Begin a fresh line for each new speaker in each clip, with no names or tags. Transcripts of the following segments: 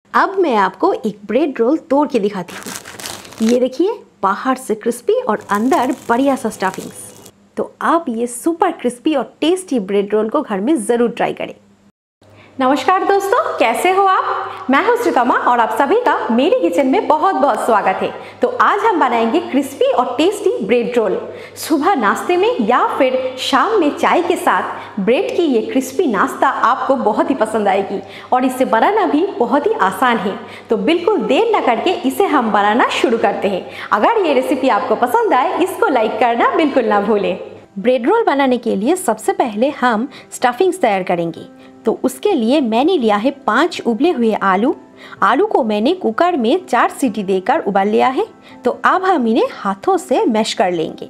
अब मैं आपको एक ब्रेड रोल तोड़ के दिखाती हूँ। ये देखिए, बाहर से क्रिस्पी और अंदर बढ़िया सा स्टफिंग्स। तो आप ये सुपर क्रिस्पी और टेस्टी ब्रेड रोल को घर में ज़रूर ट्राई करें। नमस्कार दोस्तों, कैसे हो आप? मैं हूं श्रीतमा और आप सभी का मेरे किचन में बहुत बहुत स्वागत है। तो आज हम बनाएंगे क्रिस्पी और टेस्टी ब्रेड रोल। सुबह नाश्ते में या फिर शाम में चाय के साथ ब्रेड की ये क्रिस्पी नाश्ता आपको बहुत ही पसंद आएगी और इसे बनाना भी बहुत ही आसान है। तो बिल्कुल देर न करके इसे हम बनाना शुरू करते हैं। अगर ये रेसिपी आपको पसंद आए, इसको लाइक करना बिल्कुल ना भूलें। ब्रेड रोल बनाने के लिए सबसे पहले हम स्टफिंग्स तैयार करेंगे। तो उसके लिए मैंने लिया है 5 उबले हुए आलू को मैंने कुकर में 4 सीटी देकर उबाल लिया है। तो अब हम इन्हें हाथों से मैश कर लेंगे।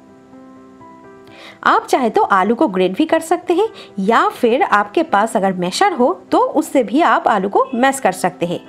आप चाहे तो आलू को ग्रेट भी कर सकते हैं या फिर आपके पास अगर मैशर हो तो उससे भी आप आलू को मैश कर सकते हैं।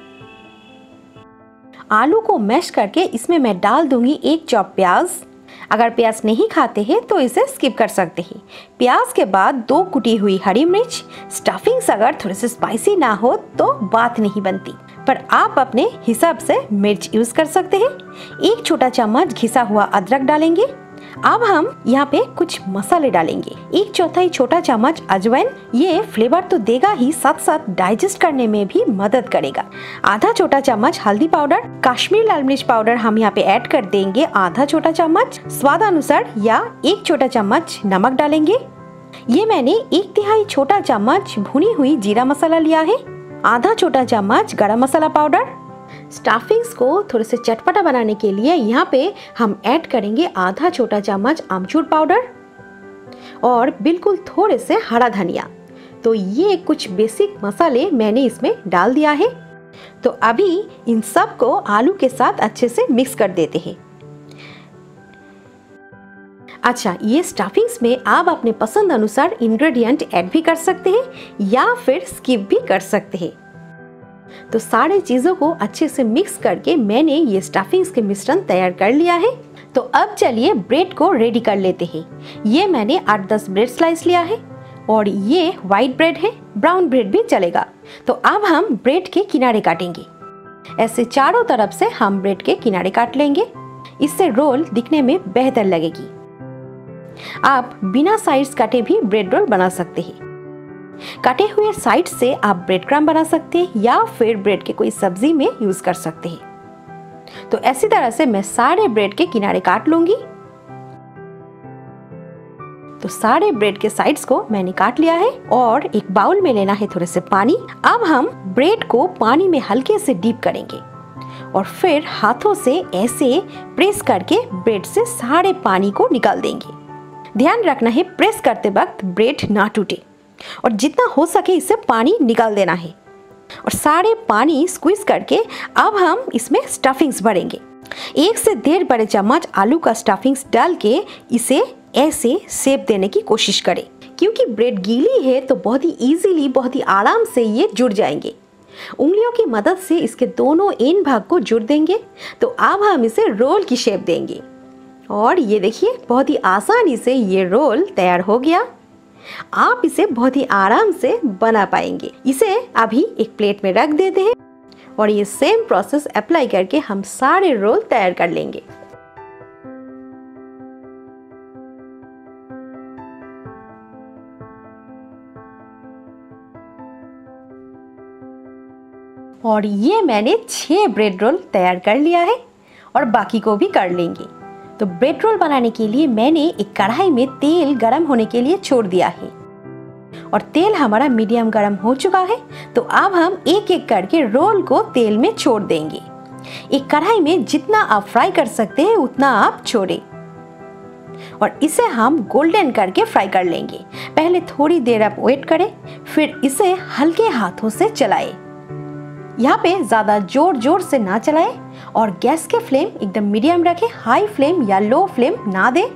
आलू को मैश करके इसमें मैं डाल दूंगी 1 चॉप प्याज। अगर प्याज नहीं खाते हैं तो इसे स्किप कर सकते हैं। प्याज के बाद 2 कुटी हुई हरी मिर्च। स्टफिंग्स अगर थोड़े से स्पाइसी ना हो तो बात नहीं बनती, पर आप अपने हिसाब से मिर्च यूज कर सकते हैं। 1 छोटा चम्मच घिसा हुआ अदरक डालेंगे। अब हम यहाँ पे कुछ मसाले डालेंगे। 1/4 छोटा चम्मच अजवाइन। ये फ्लेवर तो देगा ही, साथ साथ डाइजेस्ट करने में भी मदद करेगा। आधा छोटा चम्मच हल्दी पाउडर। कश्मीरी लाल मिर्च पाउडर हम यहाँ पे ऐड कर देंगे आधा छोटा चम्मच। स्वाद अनुसार या 1 छोटा चम्मच नमक डालेंगे। ये मैंने 1/3 छोटा चम्मच भुनी हुई जीरा मसाला लिया है। आधा छोटा चम्मच गरम मसाला पाउडर। स्टफिंग्स को थोड़े से चटपटा बनाने के लिए यहाँ पे हम ऐड करेंगे आधा छोटा चम्मच आमचूर पाउडर और बिल्कुल थोड़े से हरा धनिया। तो ये कुछ बेसिक मसाले मैंने इसमें डाल दिया है। तो अभी इन सब को आलू के साथ अच्छे से मिक्स कर देते हैं। अच्छा, ये स्टफिंग्स में आप अपने पसंद अनुसार इंग्रेडिएंट ऐड भी कर सकते हैं या फिर स्किप भी कर सकते हैं। तो सारे चीजों को अच्छे से मिक्स करके मैंने ये स्टफिंग्स के मिश्रण तैयार कर लिया है। तो अब चलिए ब्रेड को रेडी कर लेते हैं। ये मैंने 8-10 ब्रेड स्लाइस लिया है और ये व्हाइट ब्रेड है, ब्राउन ब्रेड भी चलेगा। तो अब हम ब्रेड के किनारे काटेंगे। ऐसे चारों तरफ से हम ब्रेड के किनारे काट लेंगे। इससे रोल दिखने में बेहतर लगेगी। आप बिना साइड्स काटे भी ब्रेड रोल बना सकते हैं। कटे हुए साइड से आप ब्रेड क्रम्ब बना सकते हैं या फिर ब्रेड के कोई सब्जी में यूज कर सकते हैं। तो ऐसी तरह से मैं सारे ब्रेड के किनारे काट लूंगी। तो सारे ब्रेड के साइड्स को मैंने काट लिया है और एक बाउल में लेना है थोड़े से पानी। अब हम ब्रेड को पानी में हल्के से डीप करेंगे और फिर हाथों से ऐसे प्रेस करके ब्रेड से सारे पानी को निकाल देंगे। ध्यान रखना है प्रेस करते वक्त ब्रेड ना टूटे और जितना हो सके इससे पानी निकाल देना है। और सारे पानी स्क्वीज करके अब हम इसमें स्टफिंग्स भरेंगे। 1 से 1.5 बड़े चम्मच आलू का स्टफिंग्स डाल के इसे ऐसे शेप देने की कोशिश करें। क्योंकि ब्रेड गीली है तो बहुत ही इजीली, बहुत ही आराम से ये जुड़ जाएंगे। उंगलियों की मदद से इसके दोनों एंड भाग को जुड़ देंगे। तो अब हम इसे रोल की शेप देंगे और ये देखिए, बहुत ही आसानी से ये रोल तैयार हो गया। आप इसे बहुत ही आराम से बना पाएंगे। इसे अभी एक प्लेट में रख देते हैं और ये सेम प्रोसेस अप्लाई करके हम सारे रोल तैयार कर लेंगे। और ये मैंने 6 ब्रेड रोल तैयार कर लिया है और बाकी को भी कर लेंगे। तो ब्रेड रोल बनाने के लिए मैंने एक कढ़ाई में तेल गरम होने के लिए छोड़ दिया है और तेल हमारा मीडियम गरम हो चुका है। तो अब हम एक एक करके रोल को तेल में छोड़ देंगे। एक कढ़ाई में जितना आप फ्राई कर सकते हैं उतना आप छोड़ें और इसे हम गोल्डन करके फ्राई कर लेंगे। पहले थोड़ी देर आप वेट करें, फिर इसे हल्के हाथों से चलाएं। यहाँ पे ज्यादा जोर से ना चलाएं और गैस के फ्लेम एकदम मीडियम रखें। हाई फ्लेम या लो फ्लेम ना दें।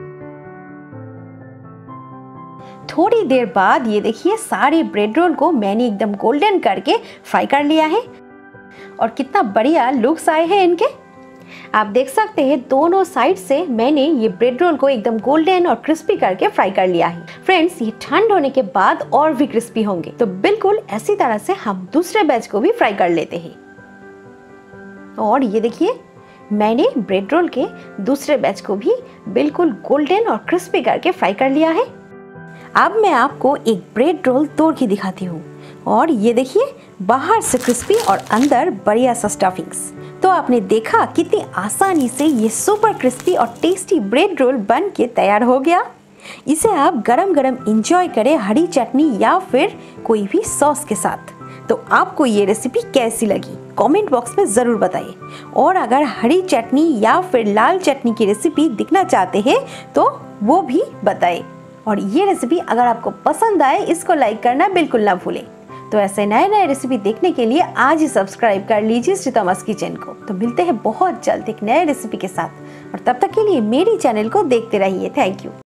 थोड़ी देर बाद ये देखिए, सारे ब्रेड रोल को मैंने एकदम गोल्डन करके फ्राई कर लिया है और कितना बढ़िया लुक्स आए हैं इनके। आप देख सकते हैं दोनों साइड से मैंने ये ब्रेड रोल को एकदम गोल्डन और क्रिस्पी करके फ्राई कर लिया है। फ्रेंड्स, ये ठंड होने के बाद और भी क्रिस्पी होंगे, तो बिल्कुल इसी तरह से हम दूसरे बैच को भी फ्राई कर लेते हैं। और ये देखिए, मैंने ब्रेड रोल के दूसरे बैच को भी बिल्कुल गोल्डन और क्रिस्पी करके फ्राई कर लिया है। अब मैं आपको एक ब्रेड रोल तोड़ के दिखाती हूँ। और ये देखिए, बाहर से क्रिस्पी और अंदर बढ़िया सा स्टफिंग्स। तो आपने देखा कितनी आसानी से ये सुपर क्रिस्पी और टेस्टी ब्रेड रोल बन के तैयार हो गया। इसे आप गरम गरम इंजॉय करें हरी चटनी या फिर कोई भी सॉस के साथ। तो आपको ये रेसिपी कैसी लगी कमेंट बॉक्स में ज़रूर बताइए। और अगर हरी चटनी या फिर लाल चटनी की रेसिपी देखना चाहते हैं तो वो भी बताएं। और ये रेसिपी अगर आपको पसंद आए, इसको लाइक करना बिल्कुल ना भूलें। तो ऐसे नए नए रेसिपी देखने के लिए आज ही सब्सक्राइब कर लीजिए श्रीतमास किचन को। तो मिलते हैं बहुत जल्द एक नए रेसिपी के साथ, और तब तक के लिए मेरी चैनल को देखते रहिए। Thank you.